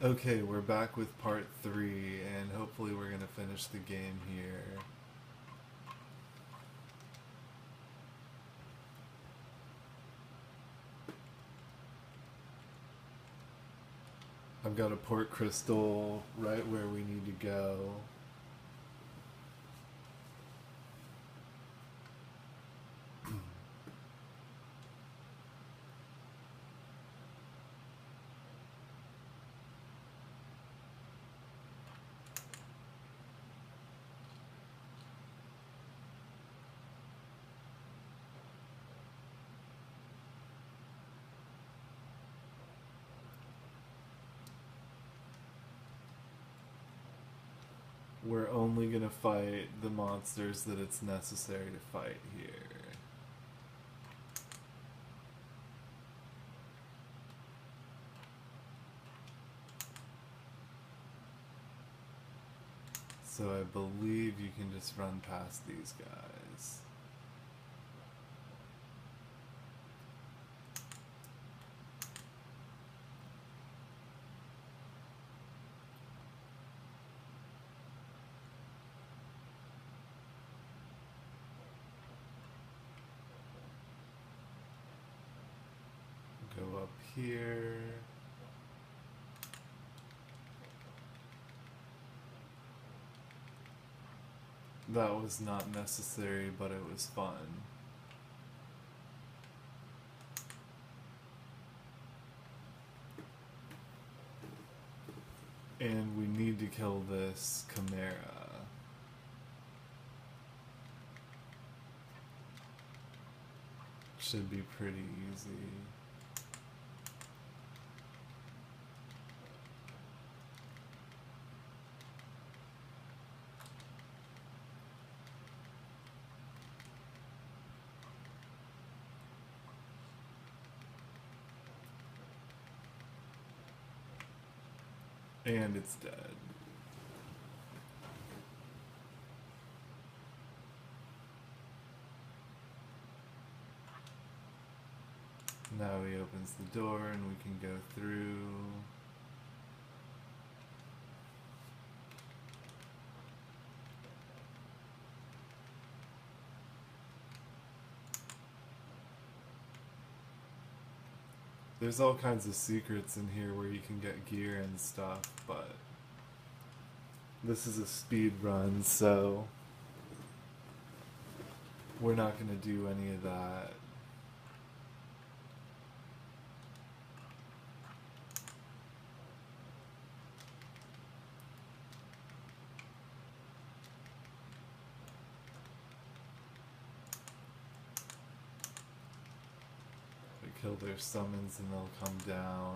Okay, we're back with part 3, and hopefully we're gonna finish the game here. I've got a port crystal right where we need to go. We're only gonna fight the monsters that it's necessary to fight here. So I believe you can just run past these guys. Go up here. That was not necessary, but it was fun. And we need to kill this Chimera. Should be pretty easy. And it's dead. Now he opens the door and we can go through. There's all kinds of secrets in here where you can get gear and stuff, but this is a speed run, so we're not going to do any of that. Kill their summons and they'll come down.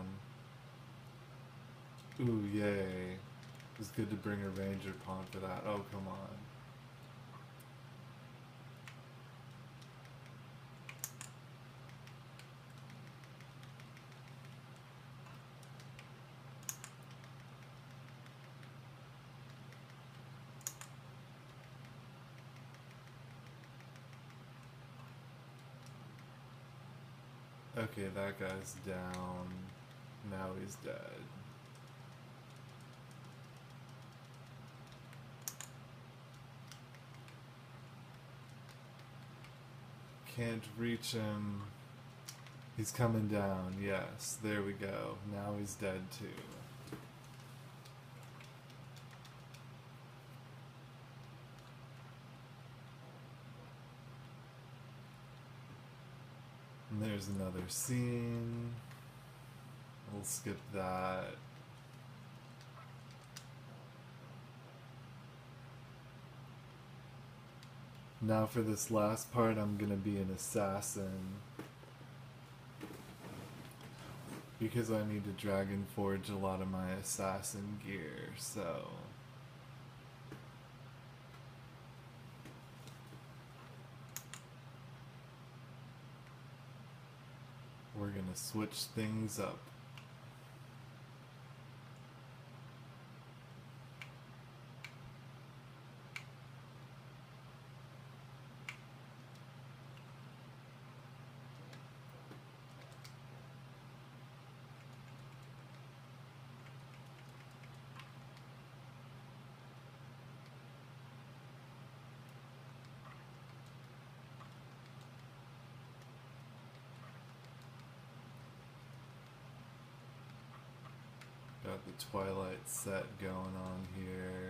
Ooh, yay. It was good to bring a ranger pawn for that. Oh, come on. Okay, that guy's down. Now he's dead. Can't reach him. He's coming down. Yes, there we go. Now he's dead too. And there's another scene. We'll skip that. Now for this last part, I'm gonna be an assassin. Because I need to Dragon Forge a lot of my assassin gear, so... we're gonna switch things up. Got the Twilight set going on here.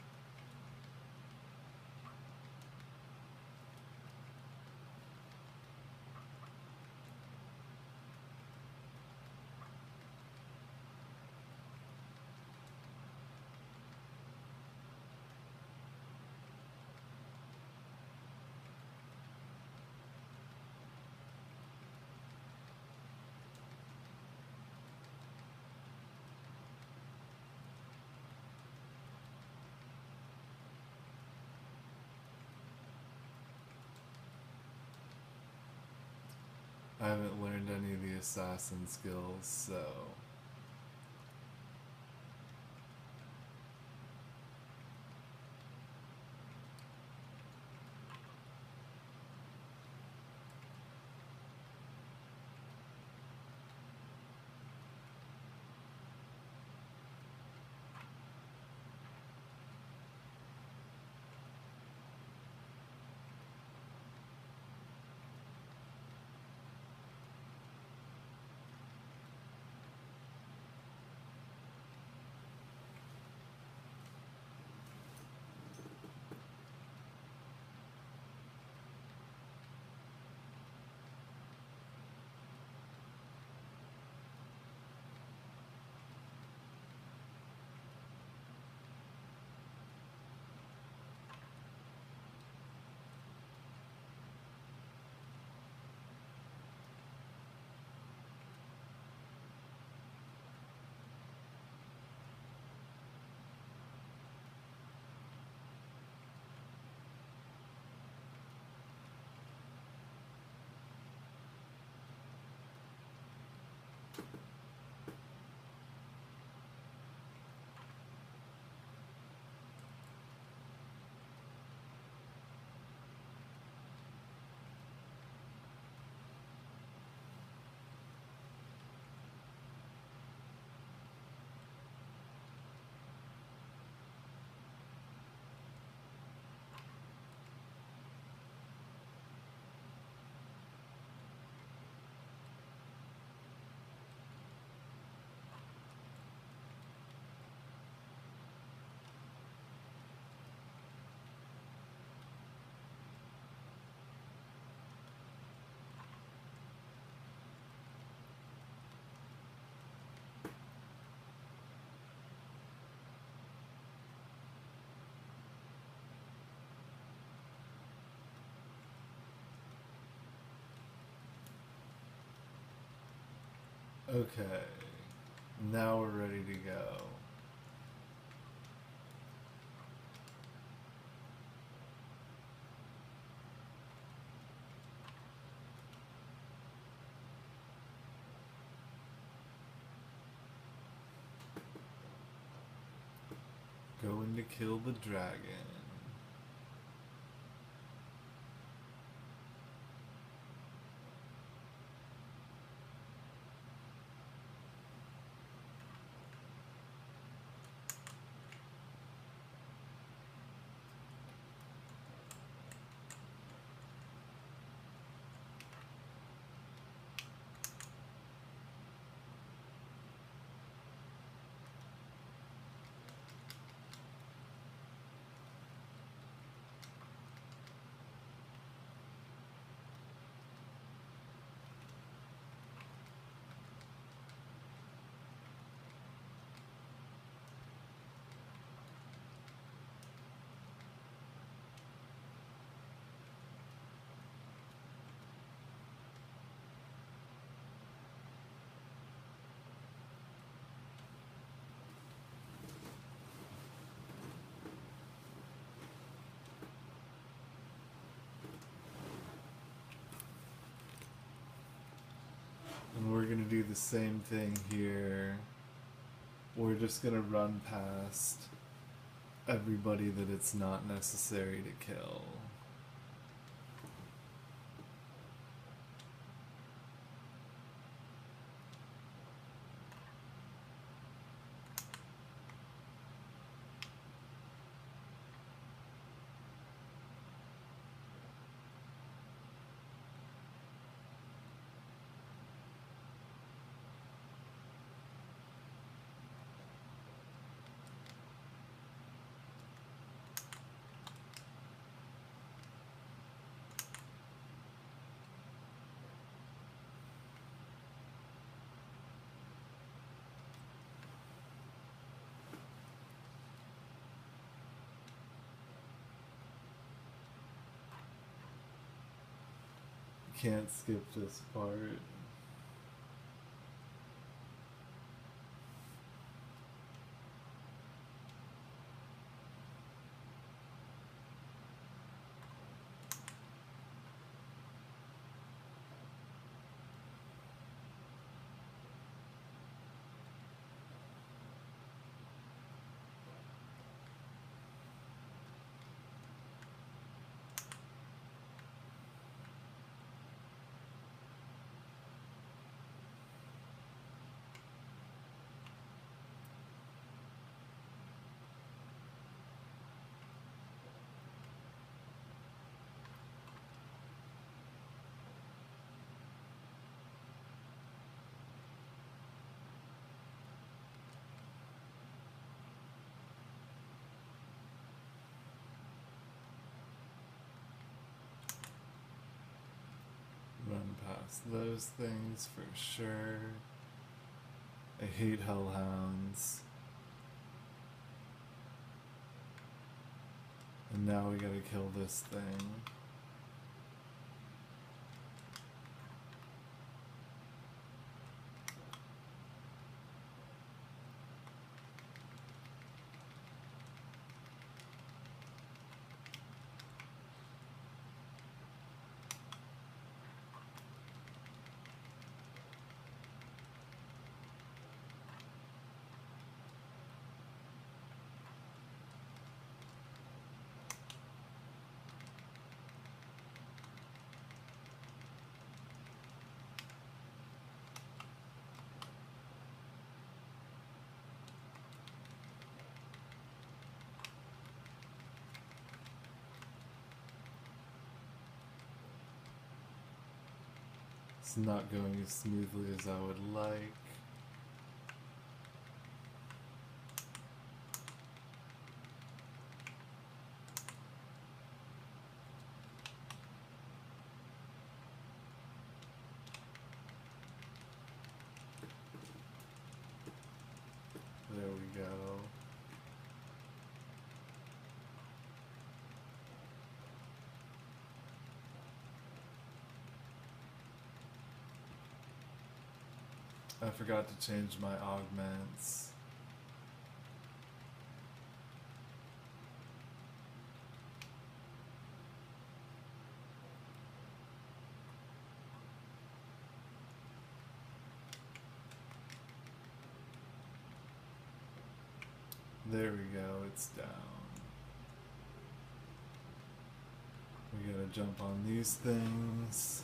I haven't learned any of the assassin skills, so... Okay, now we're ready to go. Going to kill the dragon. And we're gonna do the same thing here. We're just gonna run past everybody that it's not necessary to kill. can't skip this part. Run past those things for sure. I hate hellhounds. And now we gotta kill this thing. It's not going as smoothly as I would like. There we go. I forgot to change my augments. There we go, it's down. We gotta jump on these things.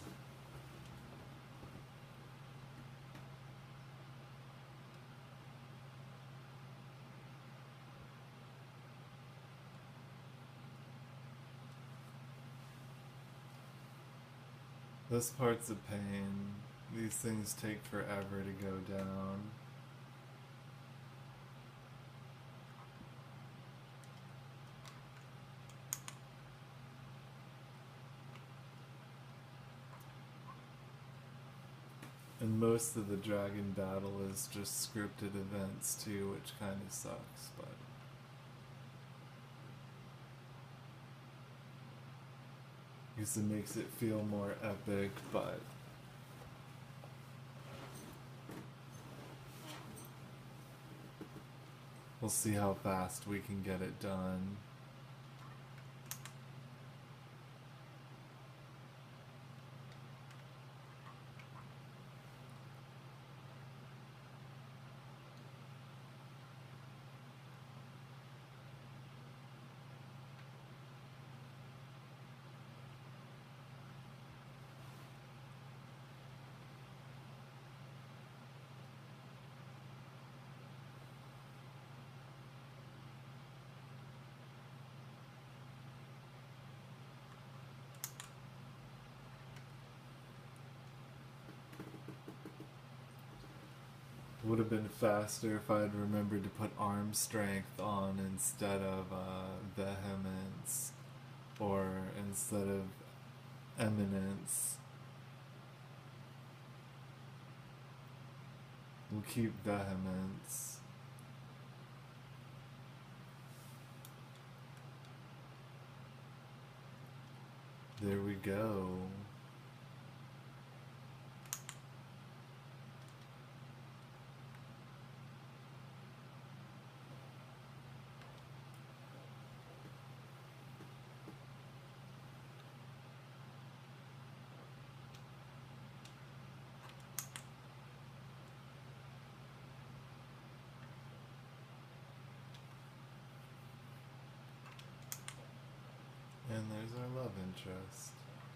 This part's a pain. These things take forever to go down. And most of the dragon battle is just scripted events too, which kind of sucks, but... I guess it makes it feel more epic, but... we'll see how fast we can get it done. Would have been faster if I'd remembered to put arm strength on instead of vehemence, or instead of eminence. We'll keep vehemence. There we go. interest.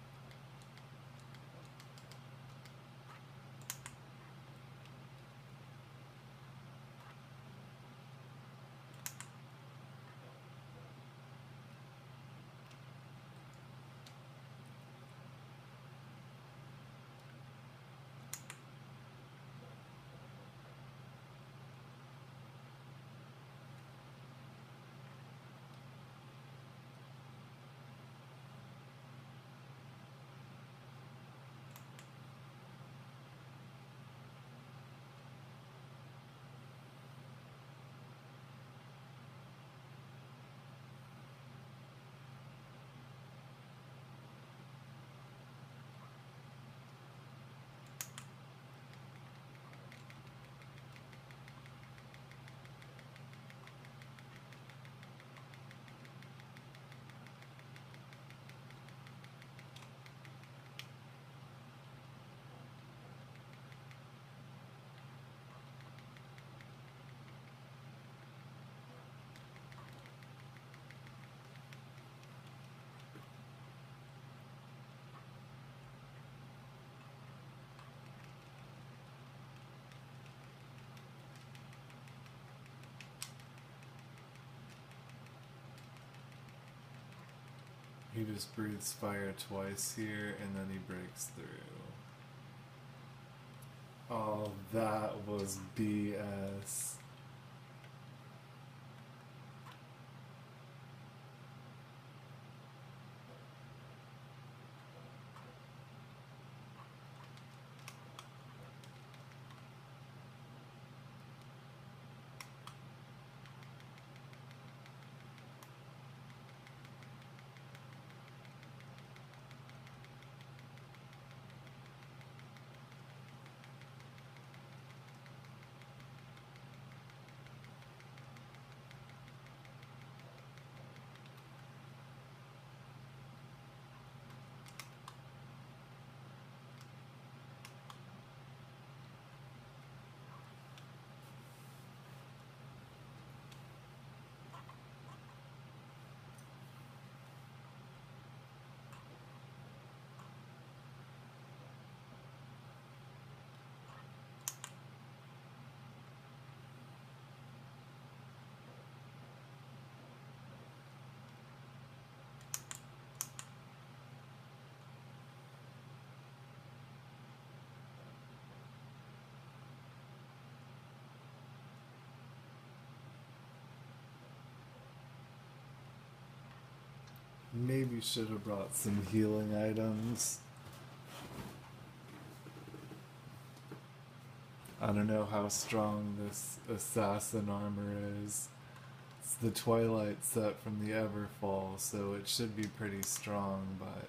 He just breathes fire twice here, and then he breaks through. Oh, that was BS. Maybe should have brought some healing items. I don't know how strong this assassin armor is. It's the Twilight set from the Everfall, so it should be pretty strong, but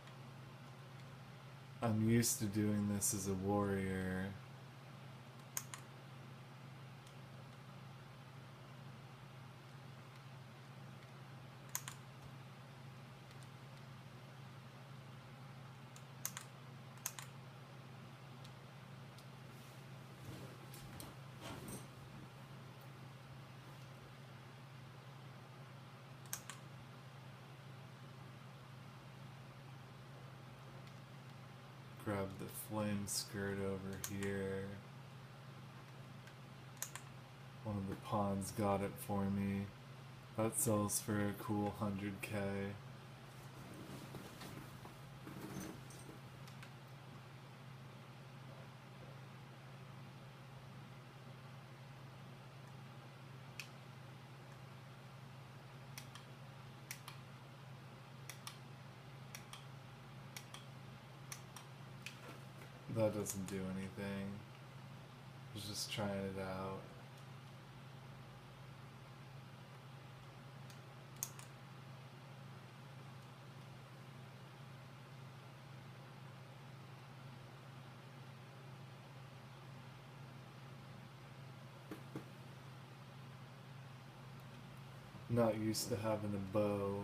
I'm used to doing this as a warrior. Grab the flame skirt over here. One of the pawns got it for me. That sells for a cool 100k. That doesn't do anything. I was just trying it out. Not used to having a bow.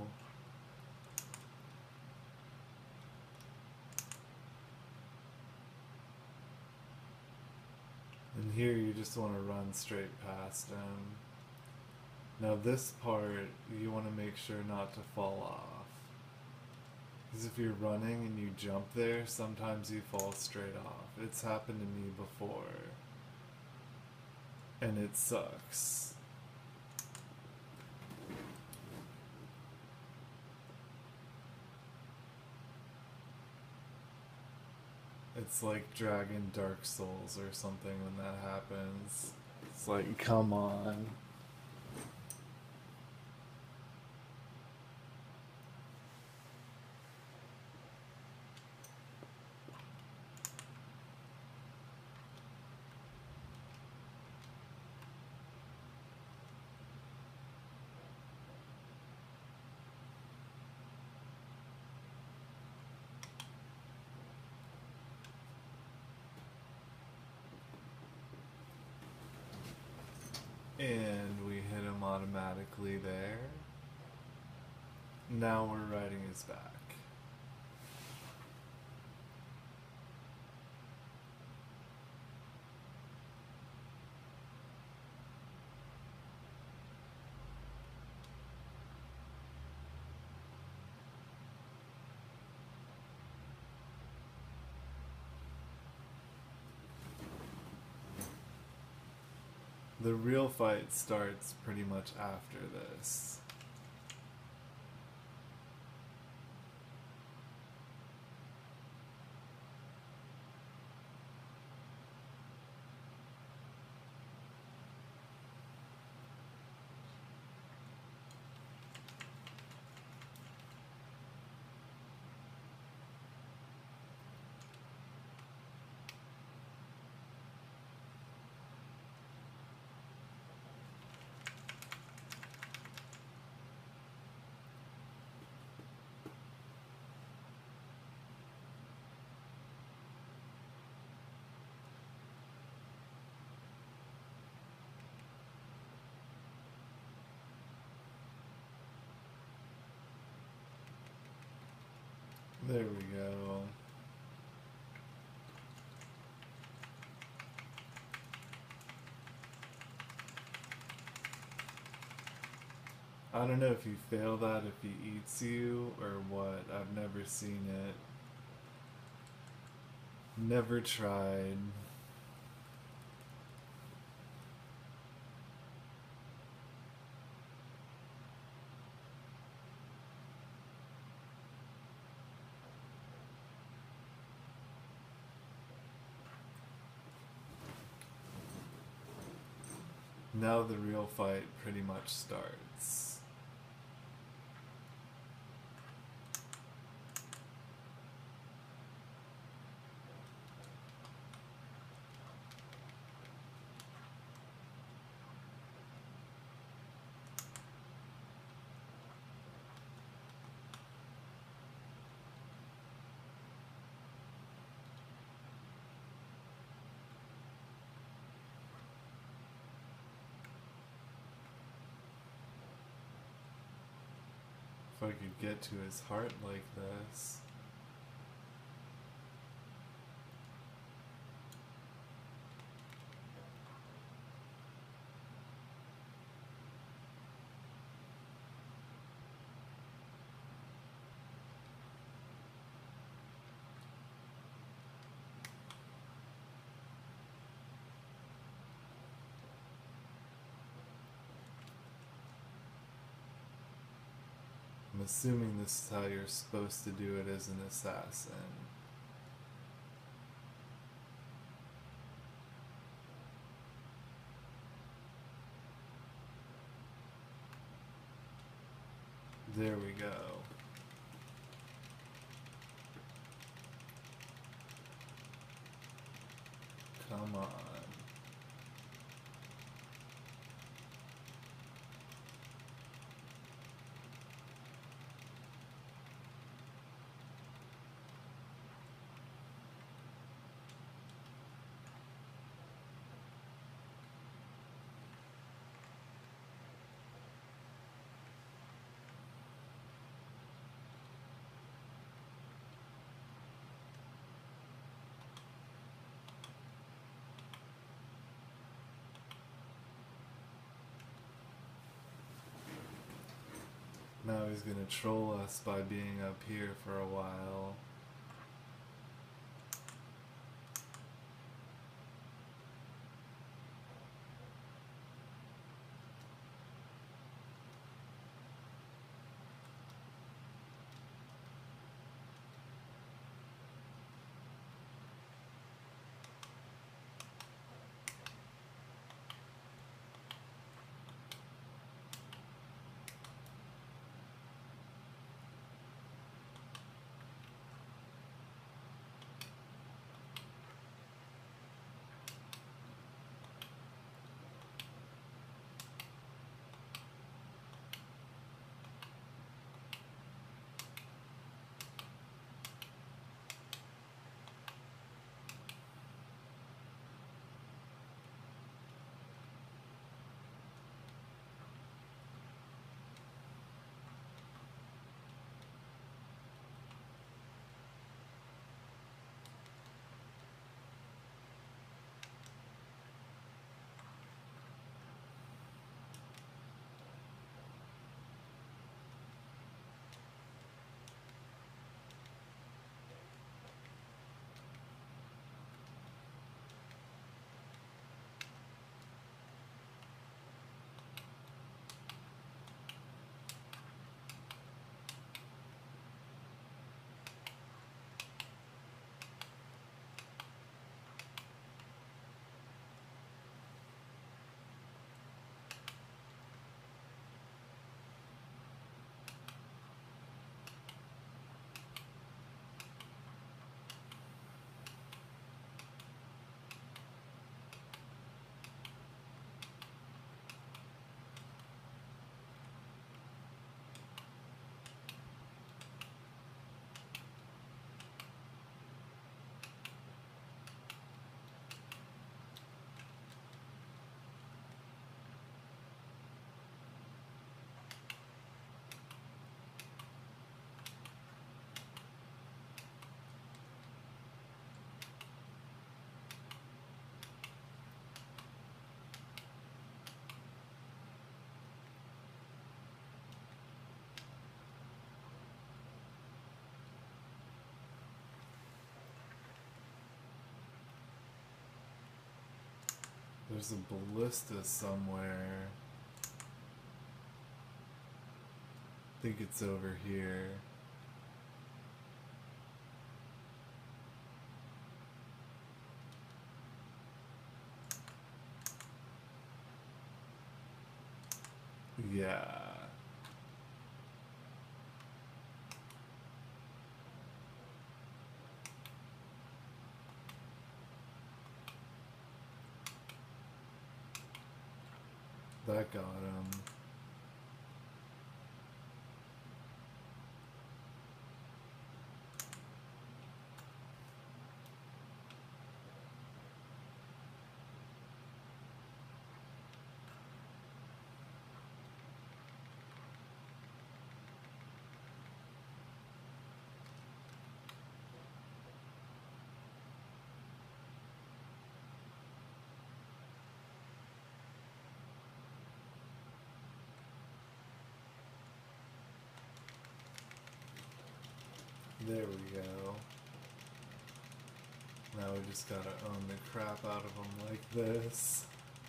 And here you just want to run straight past him. Now this part, you want to make sure not to fall off. Because if you're running and you jump there, sometimes you fall straight off. It's happened to me before. And it sucks. It's like Dragon Dark Souls or something when that happens. It's like, come on. And we hit him automatically there. Now we're riding his back. The real fight starts pretty much after this. There we go. I don't know if you fail that if he eats you or what. I've never seen it. Never tried. Now the real fight pretty much starts. If I could get to his heart like this. I'm assuming this is how you're supposed to do it as an assassin. There we go. Come on. Now he's gonna troll us by being up here for a while. There's a ballista somewhere. I think it's over here. Yeah. That got him. There we go. Now we just gotta own the crap out of them like this.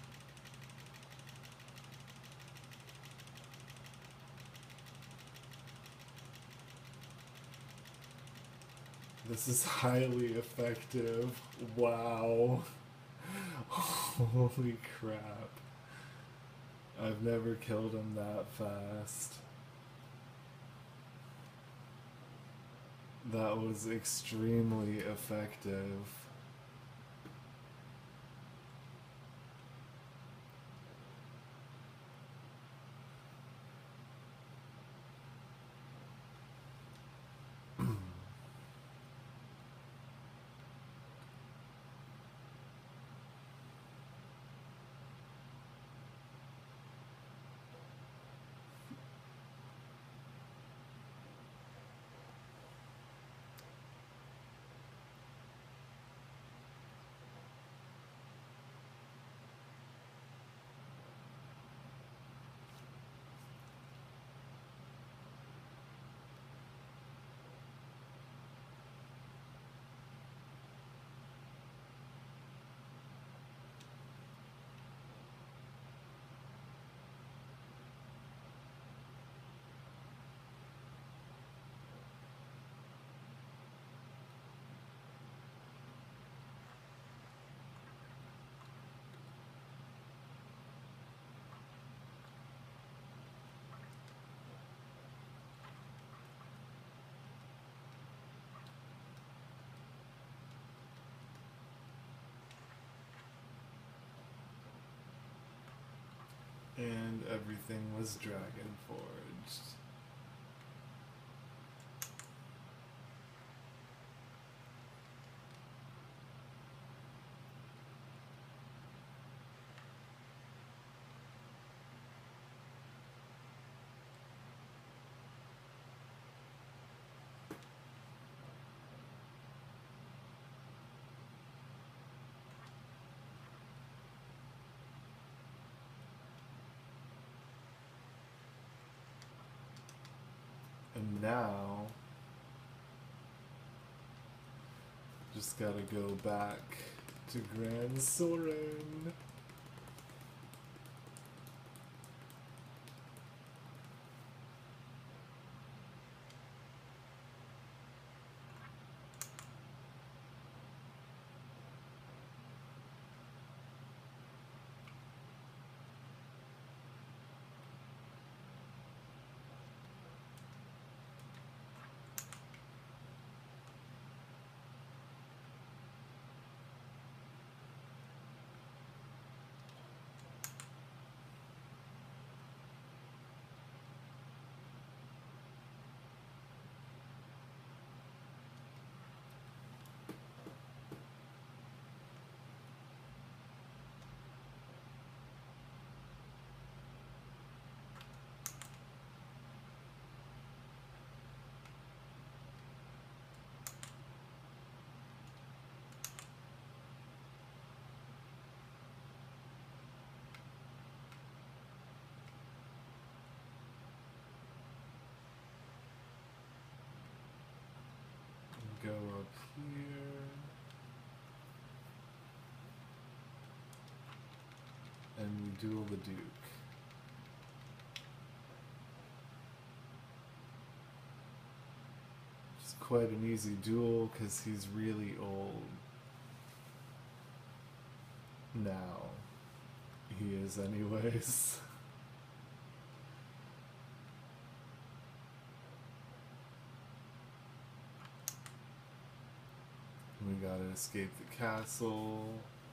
This is highly effective. Wow. Holy crap. I've never killed him that fast. That was extremely effective. and everything was dragon forged. And now, just gotta go back to Grand Soren. Go up here. And we duel the Duke. It's quite an easy duel because he's really old. Now. He is anyways. We gotta escape the castle.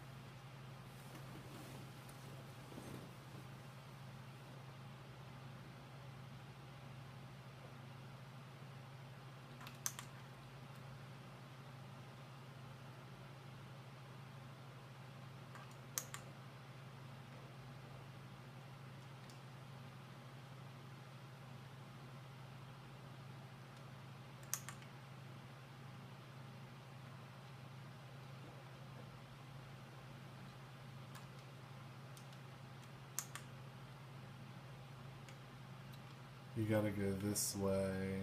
You gotta go this way.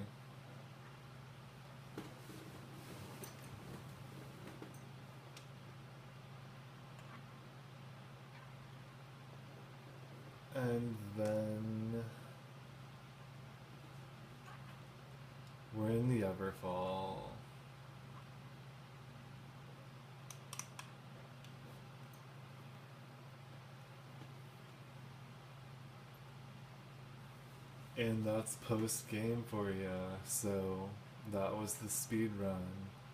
And then we're in the Everfall. And that's post game for you. So that was the speed run.